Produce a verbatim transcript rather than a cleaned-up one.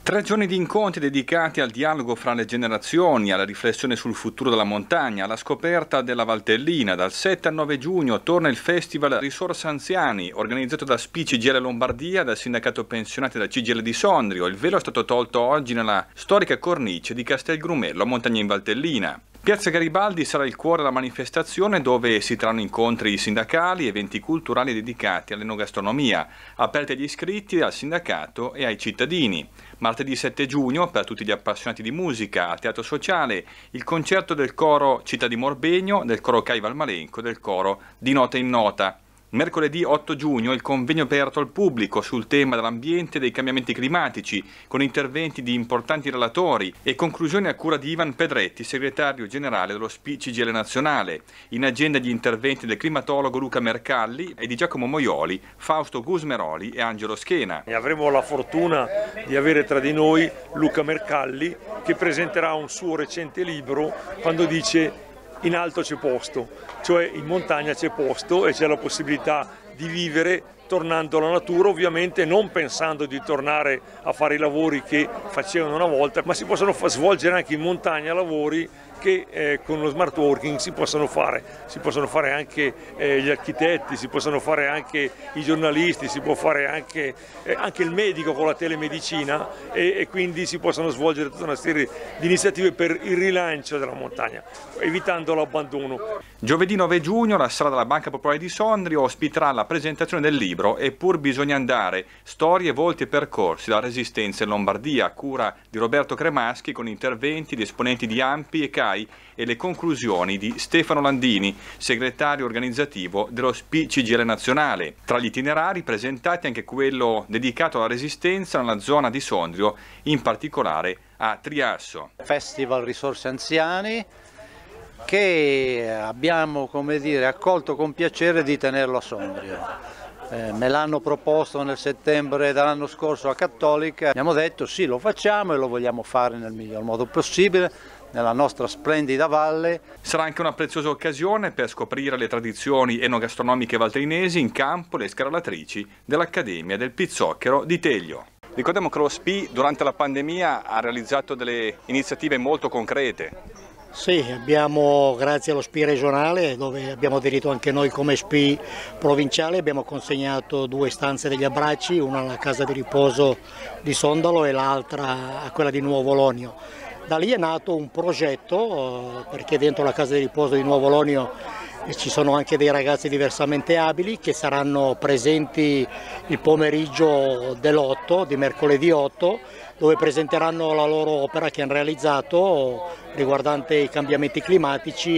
Tre giorni di incontri dedicati al dialogo fra le generazioni, alla riflessione sul futuro della montagna, alla scoperta della Valtellina. Dal sette al nove giugno torna il Festival Risorsa Anziani, organizzato da S P I C G I L Lombardia, dal Sindacato Pensionati e dal C G I L di Sondrio. Il velo è stato tolto oggi nella storica cornice di Castelgrumello, a Montagna in Valtellina. Piazza Garibaldi sarà il cuore della manifestazione, dove si terranno incontri sindacali e eventi culturali dedicati all'enogastronomia, aperti agli iscritti, al sindacato e ai cittadini. Martedì sette giugno, per tutti gli appassionati di musica, al Teatro Sociale, il concerto del coro Città di Morbegno, del coro Cai Valmalenco e del coro Di Nota in Nota. Mercoledì otto giugno il convegno aperto al pubblico sul tema dell'ambiente e dei cambiamenti climatici, con interventi di importanti relatori e conclusioni a cura di Ivan Pedretti, segretario generale dello S P I C G I L nazionale. In agenda gli interventi del climatologo Luca Mercalli e di Giacomo Moioli, Fausto Gusmeroli e Angelo Schena. E avremo la fortuna di avere tra di noi Luca Mercalli, che presenterà un suo recente libro quando dice: in alto c'è posto, cioè in montagna c'è posto e c'è la possibilità di vivere tornando alla natura, ovviamente non pensando di tornare a fare i lavori che facevano una volta, ma si possono svolgere anche in montagna lavori che eh, con lo smart working si possono fare, si possono fare anche eh, gli architetti, si possono fare anche i giornalisti, si può fare anche, eh, anche il medico con la telemedicina e, e quindi si possono svolgere tutta una serie di iniziative per il rilancio della montagna, evitando l'abbandono. Giovedì nove giugno la sala della Banca Popolare di Sondrio ospiterà la presentazione del libro Eppur bisogna andare, storie, volti e percorsi della resistenza in Lombardia, a cura di Roberto Cremaschi, con interventi di esponenti di ANPI e C A I e le conclusioni di Stefano Landini, segretario organizzativo dello S P I C G I L nazionale. Tra gli itinerari presentati anche quello dedicato alla resistenza nella zona di Sondrio, in particolare a Triasso. Festival Risorse Anziani, che abbiamo, come dire, accolto con piacere di tenerlo a Sondrio. Eh, me l'hanno proposto nel settembre dell'anno scorso a Cattolica, abbiamo detto sì, lo facciamo e lo vogliamo fare nel miglior modo possibile nella nostra splendida valle. Sarà anche una preziosa occasione per scoprire le tradizioni enogastronomiche valtellinesi in campo le scarlatrici dell'Accademia del Pizzocchero di Teglio. Ricordiamo che lo S P I durante la pandemia ha realizzato delle iniziative molto concrete. Sì, abbiamo, grazie allo S P I regionale, dove abbiamo aderito anche noi come S P I provinciale, abbiamo consegnato due stanze degli abbracci, una alla casa di riposo di Sondalo e l'altra a quella di Nuovo Lonio. Da lì è nato un progetto, perché dentro la casa di riposo di Nuovo Lonio ci sono anche dei ragazzi diversamente abili che saranno presenti il pomeriggio dell'otto, di mercoledì otto, dove presenteranno la loro opera che hanno realizzato riguardante i cambiamenti climatici.